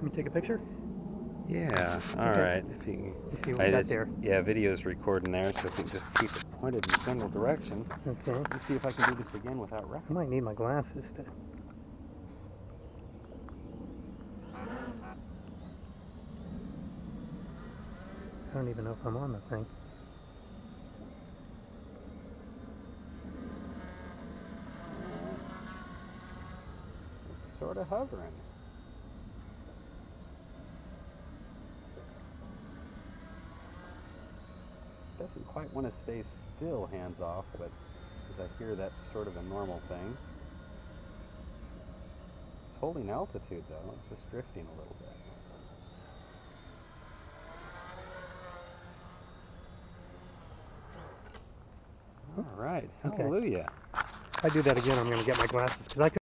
me take a picture? Yeah, all Okay. right. If you, Let's see what we got there. Yeah, video's recording there, so if you just keep it pointed in the general direction. Okay. Let me see if I can do this again without I wrecking. might need my glasses to... I don't even know if I'm on the thing. It's sort of hovering. Doesn't quite want to stay still, hands off, but as I hear that's sort of a normal thing. It's holding altitude though, it's just drifting a little bit. All right, Okay. hallelujah. If I do that again, I'm going to get my glasses, because I